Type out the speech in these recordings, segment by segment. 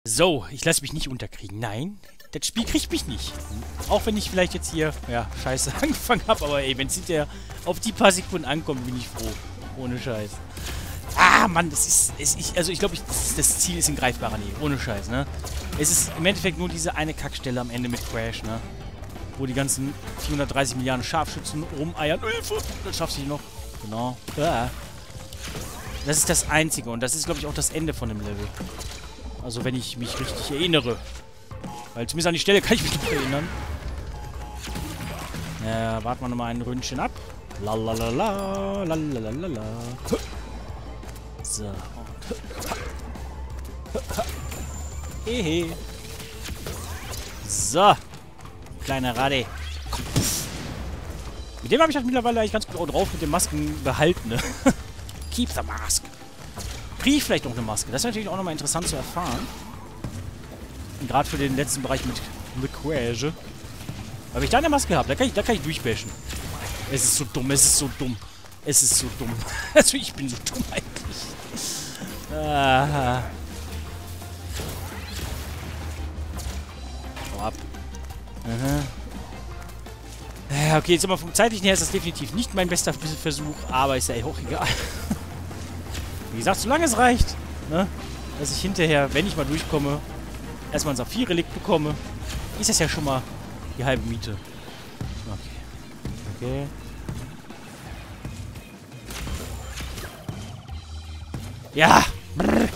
So, ich lasse mich nicht unterkriegen. Nein, das Spiel kriegt mich nicht. Auch wenn ich vielleicht jetzt hier, ja, scheiße angefangen habe. Aber ey, wenn es hinterher auf die paar Sekunden ankommt, bin ich froh. Ohne Scheiß. Ah, Mann, das ist... also ich glaube, das Ziel ist in greifbarer Nähe. Ohne Scheiß, ne? Es ist im Endeffekt nur diese eine Kackstelle am Ende mit Crash, ne? Wo die ganzen 430 Milliarden Scharfschützen rumeiern. Hilfe! Das schaffst du noch. Genau. Ah. Das ist das Einzige. Und das ist, glaube ich, auch das Ende von dem Level. Also, wenn ich mich richtig erinnere. Weil zumindest an die Stelle kann ich mich nicht erinnern. Ja, warten wir nochmal ein Ründchen ab. Lalalala, lalalala. So. Hehe. So. Kleiner Rade. Komm, mit dem habe ich halt mittlerweile eigentlich ganz gut auch drauf mit den Masken behalten, ne? Keep the mask. Kriege ich vielleicht noch eine Maske? Das ist natürlich auch nochmal interessant zu erfahren. Gerade für den letzten Bereich mit Crash. Aber wenn ich da eine Maske habe, da kann ich durchbashen. Es ist so dumm, es ist so dumm. Es ist so dumm. Also ich bin so dumm eigentlich. Ah. Hau ab. Aha. Ja, okay, jetzt aber vom zeitlichen her ist das definitiv nicht mein bester Versuch, aber ist ja auch egal. Wie gesagt, solange es reicht, ne, dass ich hinterher, wenn ich mal durchkomme, erstmal ein Saphir-Relikt bekomme, ist das ja schon mal die halbe Miete. Okay. Okay. Ja! Brrr.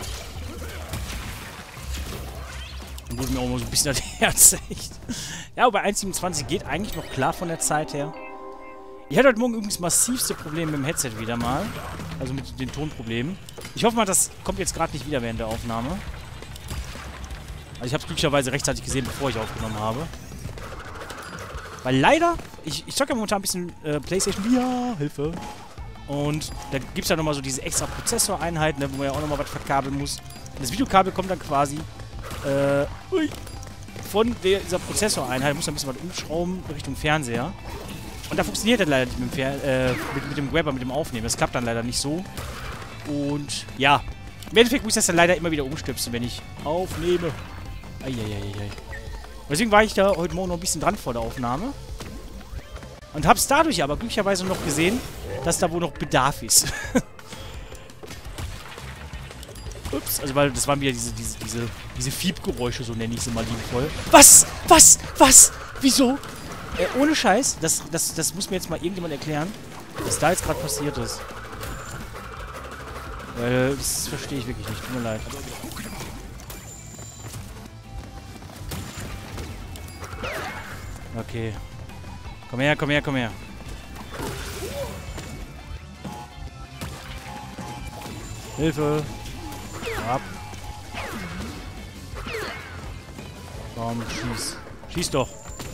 Dann wurde mir auch mal so ein bisschen das Herz, echt. Ja, aber 1,27 geht eigentlich noch klar von der Zeit her. Ich hatte heute Morgen übrigens massivste Probleme mit dem Headset wieder mal. Also mit den Tonproblemen. Ich hoffe mal, das kommt jetzt gerade nicht wieder während der Aufnahme. Also ich habe es glücklicherweise rechtzeitig gesehen, bevor ich aufgenommen habe. Weil leider, ich zocke ja momentan ein bisschen PlayStation VR, Hilfe. Und da gibt es ja nochmal so diese extra Prozessoreinheiten, ne, wo man ja auch nochmal was verkabeln muss. Und das Videokabel kommt dann quasi von dieser Prozessoreinheit, muss ein bisschen was umschrauben Richtung Fernseher. Und da funktioniert das leider nicht mit dem Grabber, mit dem Aufnehmen. Das klappt dann leider nicht so. Und ja, im Endeffekt muss ich das dann leider immer wieder umstöpseln, wenn ich aufnehme. Eieieiei. Deswegen war ich da heute Morgen noch ein bisschen dran vor der Aufnahme. Und hab's dadurch aber glücklicherweise noch gesehen, dass da wohl noch Bedarf ist. Ups, also weil das waren wieder diese Fiebgeräusche, so nenne ich sie mal liebevoll. Was? Was? Was? Wieso? Ohne Scheiß, das muss mir jetzt mal irgendjemand erklären, was da jetzt gerade passiert ist. Weil das verstehe ich wirklich nicht, tut mir leid. Okay. Komm her, komm her, komm her. Hilfe! Ab. Komm, schieß. Schieß doch.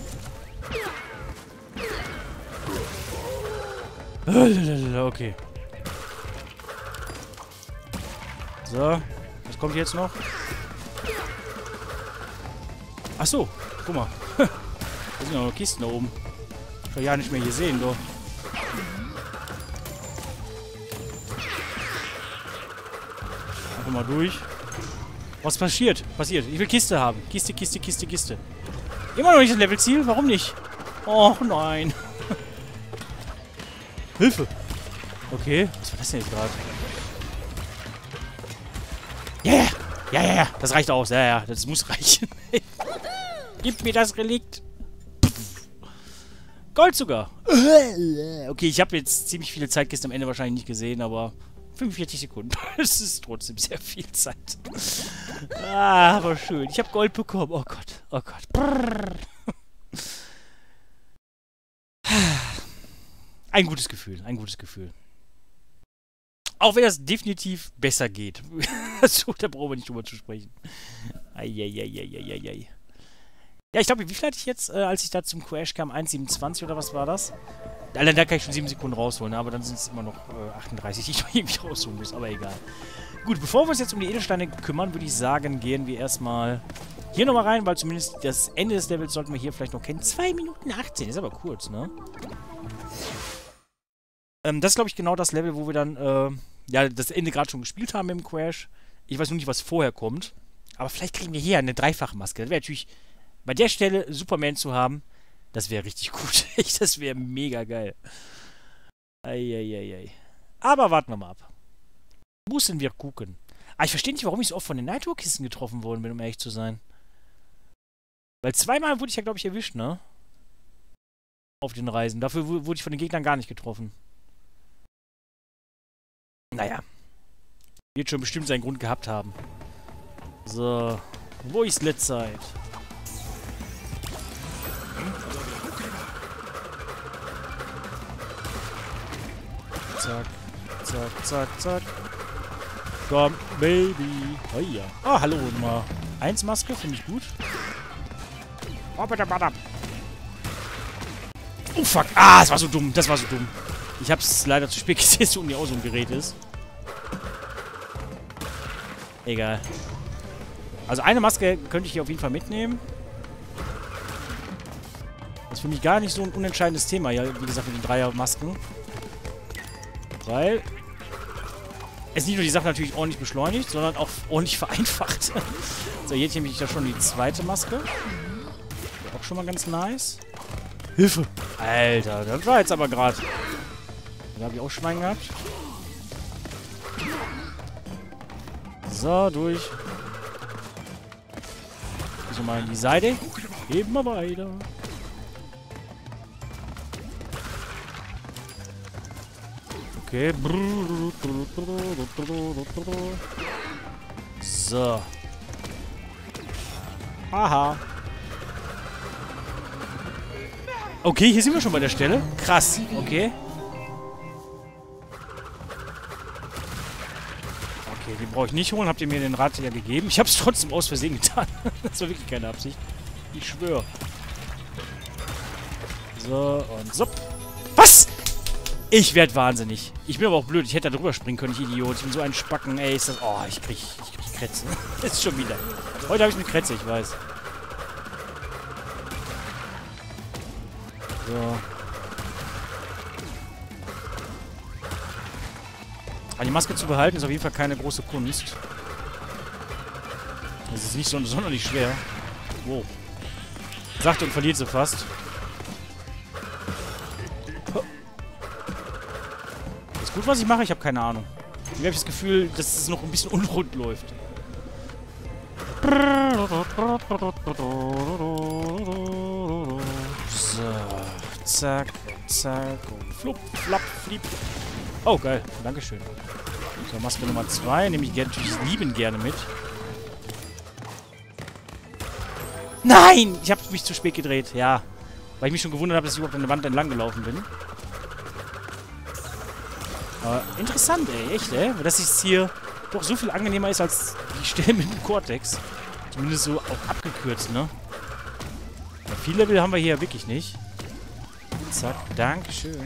Okay. So. Was kommt jetzt noch? Ach so. Guck mal. Da sind noch Kisten da oben. Ich kann ja nicht mehr hier sehen, doch. Einfach mal durch. Was passiert? Passiert. Ich will Kiste haben. Kiste, Kiste, Kiste, Kiste. Immer noch nicht das Levelziel? Warum nicht? Och nein. Hilfe! Okay, was war das denn jetzt gerade? Yeah! Ja, ja, ja, das reicht aus. Ja, ja, das muss reichen. Gib mir das Relikt. Gold sogar. Okay, ich habe jetzt ziemlich viele Zeitkisten am Ende wahrscheinlich nicht gesehen, aber 45 Sekunden. Das ist trotzdem sehr viel Zeit. Ah, aber schön. Ich habe Gold bekommen. Oh Gott, oh Gott. Brrr. Ein gutes Gefühl, ein gutes Gefühl. Auch wenn das definitiv besser geht. So, da brauchen wir nicht drüber zu sprechen. Eieieiei. Ja, ich glaube, wie viel hatte ich jetzt, als ich da zum Crash kam? 1,27 oder was war das? Allein da kann ich schon 7 Sekunden rausholen, aber dann sind es immer noch 38, die ich noch irgendwie rausholen muss, aber egal. Gut, bevor wir uns jetzt um die Edelsteine kümmern, würde ich sagen, gehen wir erstmal hier nochmal rein, weil zumindest das Ende des Levels sollten wir hier vielleicht noch kennen. 2 Minuten 18, ist aber kurz, ne? Das ist, glaube ich, genau das Level, wo wir dann, ja, das Ende gerade schon gespielt haben im Crash. Ich weiß nur nicht, was vorher kommt. Aber vielleicht kriegen wir hier eine Dreifachmaske. Das wäre natürlich bei der Stelle Superman zu haben. Das wäre richtig gut. Das wäre mega geil. Eieiei. Aber warten wir mal ab. Müssen wir gucken. Ah, ich verstehe nicht, warum ich so oft von den Nitro-Kisten getroffen worden bin, um ehrlich zu sein. Weil zweimal wurde ich ja, glaube ich, erwischt, ne? Auf den Reisen. Dafür wurde ich von den Gegnern gar nicht getroffen. Naja. Wird schon bestimmt seinen Grund gehabt haben. So. Wo ist Letztzeit? Zack. Zack, zack, zack. Komm, Baby. Oh ja. Ah, hallo, Nummer 1 Maske, finde ich gut. Oh, fuck. Ah, das war so dumm. Das war so dumm. Ich hab's leider zu spät gesehen, dass unten auch so ein Gerät ist. Egal. Also eine Maske könnte ich hier auf jeden Fall mitnehmen. Das ist für mich gar nicht so ein unentscheidendes Thema. Ja, wie gesagt, mit den Dreier-Masken. Weil es nicht nur die Sache natürlich ordentlich beschleunigt, sondern auch ordentlich vereinfacht. So, hier habe ich da schon die zweite Maske. Auch schon mal ganz nice. Hilfe! Alter, das war jetzt aber gerade. Da habe ich auch Schwein gehabt. So, durch. So mal in die Seite. Eben mal weiter. Okay. So. Haha. Okay, hier sind wir schon bei der Stelle. Krass. Okay. Okay, den brauche ich nicht holen. Habt ihr mir den Rat ja gegeben? Ich habe es trotzdem aus Versehen getan. Das war wirklich keine Absicht. Ich schwöre. So, und so. Was? Ich werde wahnsinnig. Ich bin aber auch blöd. Ich hätte da drüber springen können, ich Idiot. Ich bin so ein Spacken. Ey, ist das... Oh, ich krieg Krätze. Ist schon wieder. Heute habe ich eine Krätze, ich weiß. So. Aber die Maske zu behalten ist auf jeden Fall keine große Kunst. Das ist nicht so sonderlich schwer. Wow. Sagt und verliert sie fast. Ist gut, was ich mache? Ich habe keine Ahnung. Ich habe das Gefühl, dass es noch ein bisschen unrund läuft. So. Zack, zack. Und flupp, flapp, fliep. Oh, geil. Dankeschön. So, Maske Nummer 2. Nehme ich natürlich liebend gerne mit. Nein! Ich habe mich zu spät gedreht. Ja. Weil ich mich schon gewundert habe, dass ich überhaupt an der Wand entlang gelaufen bin. Aber interessant, ey. Echt, ey. Dass es hier doch so viel angenehmer ist als die Stelle mit dem Cortex. Zumindest so auch abgekürzt, ne? Ja, viel Level haben wir hier wirklich nicht. Zack, Dankeschön.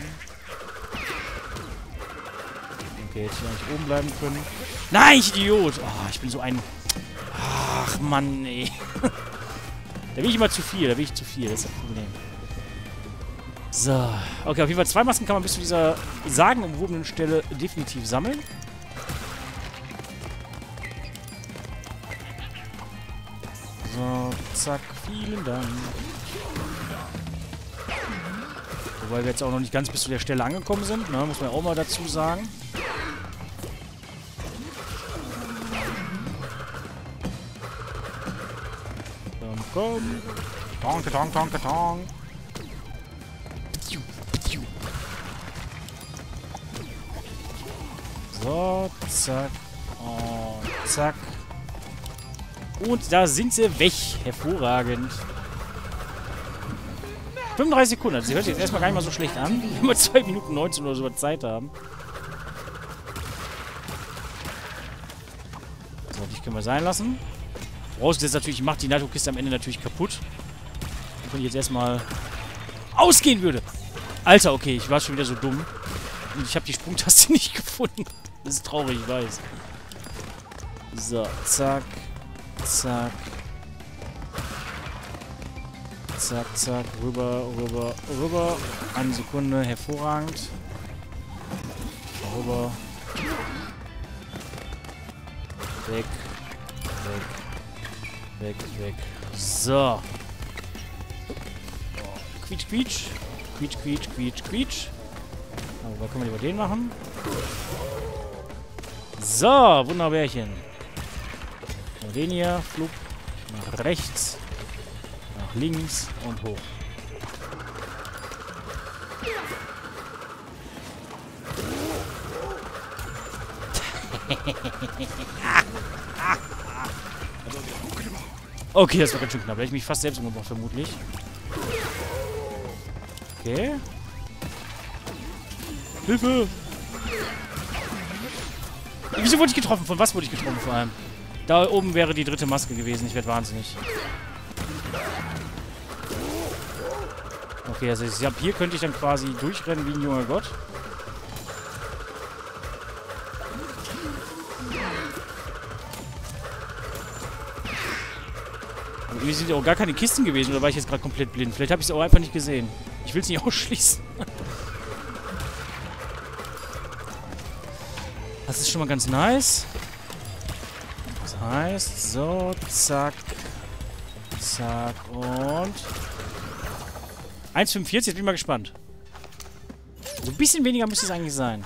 Okay, jetzt hier eigentlich oben bleiben können. Nein, ich Idiot! Oh, ich bin so ein... Ach, Mann, ey. Da bin ich immer zu viel, das ist das Problem. So. Okay, auf jeden Fall 2 Masken kann man bis zu dieser sagenumwobenen Stelle definitiv sammeln. So, zack, vielen Dank. Wobei wir jetzt auch noch nicht ganz bis zu der Stelle angekommen sind, ne? Muss man auch mal dazu sagen. Komm. Tonke, tonke, tonke, tonke. So, zack. Und zack. Und da sind sie weg. Hervorragend. 35 Sekunden. Also, sie hört sich jetzt erstmal gar nicht mal so schlecht an. Wenn wir 2 Minuten 19 oder so Zeit haben. So, dich können wir sein lassen. Vorausgesetzt natürlich, ich mache die Nitro-Kiste am Ende natürlich kaputt. Wenn ich jetzt erstmal ausgehen würde. Alter, okay, ich war schon wieder so dumm. Und ich habe die Sprungtaste nicht gefunden. Das ist traurig, ich weiß. So, zack. Zack. Zack, zack. Rüber, rüber, rüber. Eine Sekunde, hervorragend. Rüber. Weg. Weg. Weg, weg. So. Quietsch, quietsch. Quietsch, quietsch, quietsch, quietsch. Aber können wir lieber den machen. So, Wunderbärchen. Und den hier, flug. Nach rechts. Nach links und hoch. Okay, das war ganz schön knapp. Hätte ich mich fast selbst umgebracht, vermutlich. Okay. Hilfe! Wieso wurde ich getroffen? Von was wurde ich getroffen vor allem? Da oben wäre die dritte Maske gewesen. Ich werde wahnsinnig. Okay, also ab hier könnte ich dann quasi durchrennen wie ein junger Gott. Irgendwie sind ja auch gar keine Kisten gewesen, oder war ich jetzt gerade komplett blind? Vielleicht habe ich es auch einfach nicht gesehen. Ich will es nicht ausschließen. Das ist schon mal ganz nice. Das heißt, so, zack. Zack und... 1,45, jetzt bin ich mal gespannt. So ein bisschen weniger müsste es eigentlich sein.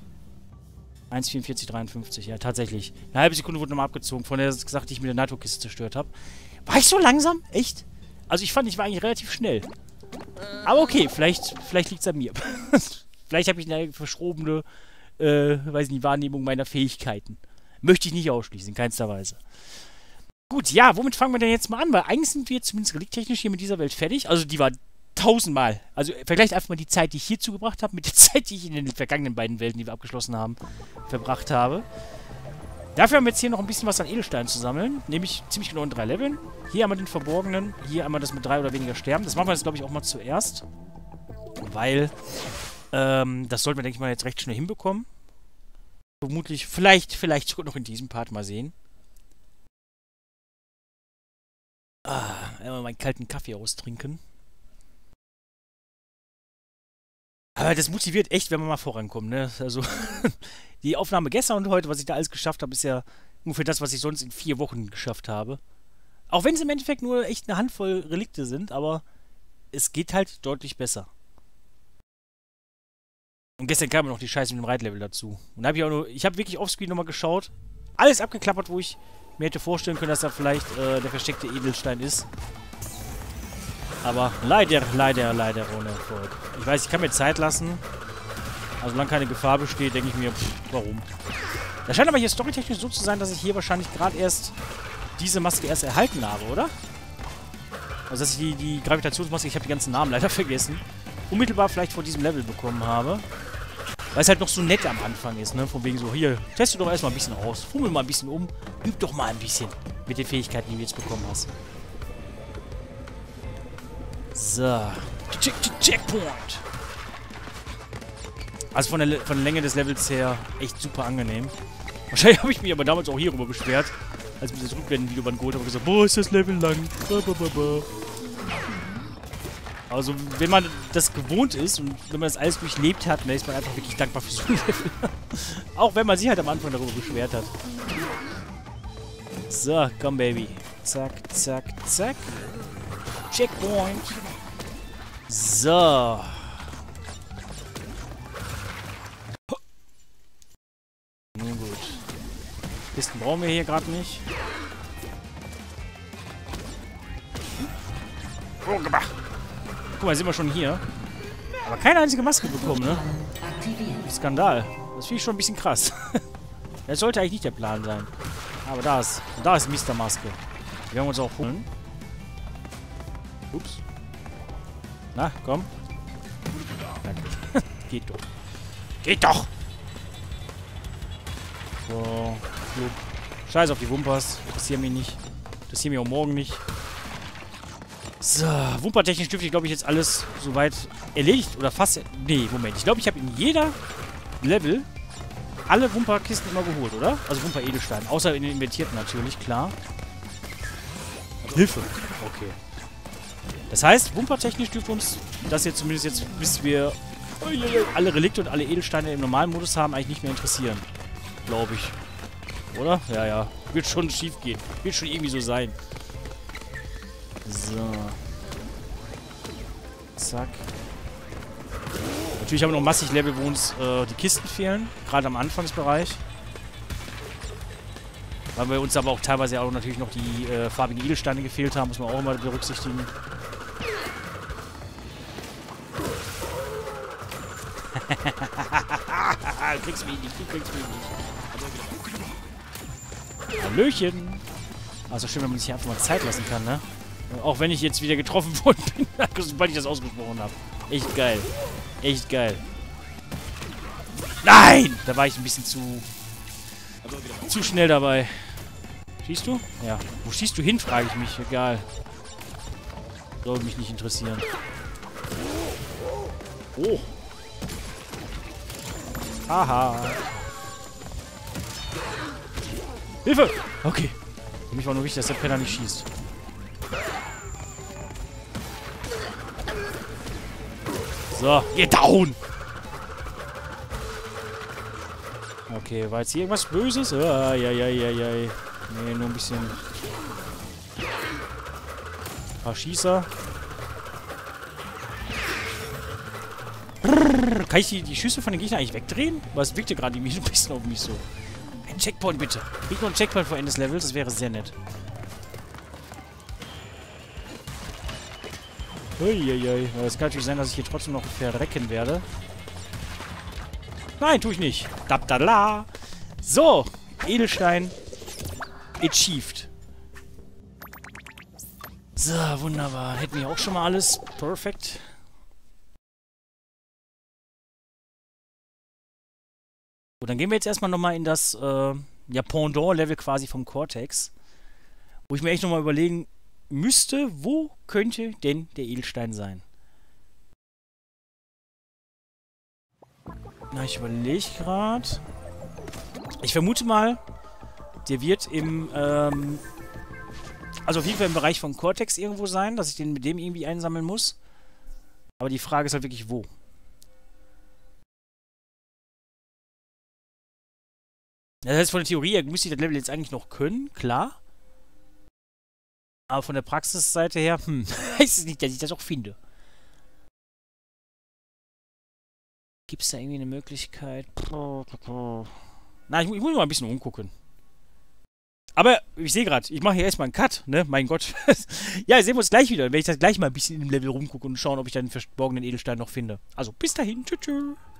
1,44,53, ja, tatsächlich. Eine halbe Sekunde wurde nochmal abgezogen, von der gesagt, die ich mit der NATO-Kiste zerstört habe. War ich so langsam? Echt? Also ich fand, ich war eigentlich relativ schnell. Aber okay, vielleicht liegt es an mir. Vielleicht habe ich eine verschrobene, weiß nicht, Wahrnehmung meiner Fähigkeiten. Möchte ich nicht ausschließen, in keinster Weise. Gut, ja, womit fangen wir denn jetzt mal an? Weil eigentlich sind wir zumindest reliktechnisch hier mit dieser Welt fertig. Also die war 1000-mal. Also vergleicht einfach mal die Zeit, die ich hier zugebracht habe, mit der Zeit, die ich in den vergangenen beiden Welten, die wir abgeschlossen haben, verbracht habe. Dafür haben wir jetzt hier noch ein bisschen was an Edelsteinen zu sammeln. Nämlich ziemlich genau in 3 Leveln. Hier einmal den Verborgenen. Hier einmal das mit 3 oder weniger Sterben. Das machen wir jetzt, glaube ich, auch mal zuerst. Weil, das sollten wir, denke ich mal, jetzt recht schnell hinbekommen. Vermutlich, vielleicht sogar noch in diesem Part mal sehen. Einmal meinen kalten Kaffee austrinken. Aber das motiviert echt, wenn man mal vorankommt, ne? Also, die Aufnahme gestern und heute, was ich da alles geschafft habe, ist ja ungefähr das, was ich sonst in 4 Wochen geschafft habe. Auch wenn es im Endeffekt nur echt eine Handvoll Relikte sind, aber es geht halt deutlich besser. Und gestern kam noch die Scheiße mit dem Reitlevel dazu. Und da habe ich auch nur, ich habe wirklich offscreen nochmal geschaut, alles abgeklappert, wo ich mir hätte vorstellen können, dass da vielleicht der versteckte Edelstein ist. Aber leider ohne Erfolg. Ich weiß, ich kann mir Zeit lassen. Also solange keine Gefahr besteht, denke ich mir, warum? Das scheint aber hier storytechnisch so zu sein, dass ich hier wahrscheinlich gerade erst diese Maske erst erhalten habe, oder? Also dass ich die Gravitationsmaske, ich habe die ganzen Namen leider vergessen, unmittelbar vielleicht vor diesem Level bekommen habe. Weil es halt noch so nett am Anfang ist, ne? Von wegen so, hier, teste doch erstmal ein bisschen aus. Fummel mal ein bisschen um. Üb doch mal ein bisschen mit den Fähigkeiten, die du jetzt bekommen hast. So. Checkpoint. Also von der Länge des Levels her echt super angenehm. Wahrscheinlich habe ich mich aber damals auch hierüber beschwert, als ich mir das Rückblenden-Video geholt habe und gesagt, boah, ist das Level lang. Also wenn man das gewohnt ist und wenn man das alles durchlebt hat, dann ist man einfach wirklich dankbar für so ein Level. Auch wenn man sich halt am Anfang darüber beschwert hat. So, komm Baby. Zack, zack, zack. Checkpoint. So. Nun gut. Kisten brauchen wir hier gerade nicht. Oh, gemacht. Guck mal, sind wir schon hier. Aber keine einzige Maske bekommen, ne? Skandal. Das finde ich schon ein bisschen krass. Das sollte eigentlich nicht der Plan sein. Aber da ist Mr. Maske. Wir werden uns auch holen. Ups. Na, komm. Danke. Geht doch. Geht doch! So. Flug. Scheiß auf die Wumpers. Interessieren mich nicht. Interessieren mich auch morgen nicht. So. Wumpertechnisch dürfte ich, glaube ich, jetzt alles soweit erledigt. Oder fast... Nee, Moment. Ich glaube, ich habe in jeder Level alle Wumperkisten immer geholt, oder? Also Wumper-Edelstein. Außer in den invertierten natürlich, klar. Hilfe. Okay. Das heißt, wumpertechnisch dürfte uns das jetzt zumindest jetzt, bis wir alle Relikte und alle Edelsteine im normalen Modus haben, eigentlich nicht mehr interessieren. Glaube ich. Oder? Ja, ja. Wird schon schief gehen. Wird schon irgendwie so sein. So. Zack. Natürlich haben wir noch massig Level, wo uns die Kisten fehlen. Gerade am Anfangsbereich. Weil wir uns aber auch teilweise auch natürlich noch die farbigen Edelsteine gefehlt haben. Muss man auch immer berücksichtigen. Du kriegst mich nicht, du kriegst mich nicht. Hallöchen. Also schön, wenn man sich hier einfach mal Zeit lassen kann, ne? Auch wenn ich jetzt wieder getroffen worden bin, sobald ich das ausgesprochen habe. Echt geil. Echt geil. Nein! Da war ich ein bisschen zu schnell dabei. Schießt du? Ja. Wo schießt du hin, frage ich mich. Egal. Soll mich nicht interessieren. Oh. Haha. Hilfe! Okay. Für mich war nur wichtig, dass der Penner nicht schießt. So, geh down! Okay, war jetzt hier irgendwas Böses? Eieieiei. Nee, nur ein bisschen... Ein paar Schießer. Kann ich die Schüsse von den Gegnern eigentlich wegdrehen? Was wirkte gerade ein bisschen auf mich so. Ein Checkpoint bitte. Krieg noch einen Checkpoint vor Ende des Levels, das wäre sehr nett. Uiuiui. Es kann natürlich sein, dass ich hier trotzdem noch verrecken werde. Nein, tue ich nicht. Dabdala. So. Edelstein. Achieved. So, wunderbar. Hätten wir auch schon mal alles. Perfekt. Gut, dann gehen wir jetzt erstmal nochmal in das ja, Pendant-Level quasi vom Cortex. Wo ich mir echt nochmal überlegen müsste, wo könnte denn der Edelstein sein? Na, ich überlege gerade. Ich vermute mal, der wird im, also auf jeden Fall im Bereich von Cortex irgendwo sein, dass ich den mit dem irgendwie einsammeln muss. Aber die Frage ist halt wirklich, wo? Das heißt, von der Theorie her müsste ich das Level jetzt eigentlich noch können, klar. Aber von der Praxisseite her, heißt es nicht, dass ich das auch finde. Gibt es da irgendwie eine Möglichkeit? Na, ich muss mal ein bisschen umgucken. Aber ich sehe gerade, ich mache hier erstmal einen Cut, ne? Mein Gott. Ja, sehen wir uns gleich wieder. Wenn ich das gleich mal ein bisschen im Level rumgucke und schauen, ob ich dann den verborgenen Edelstein noch finde. Also, bis dahin. Tschüss.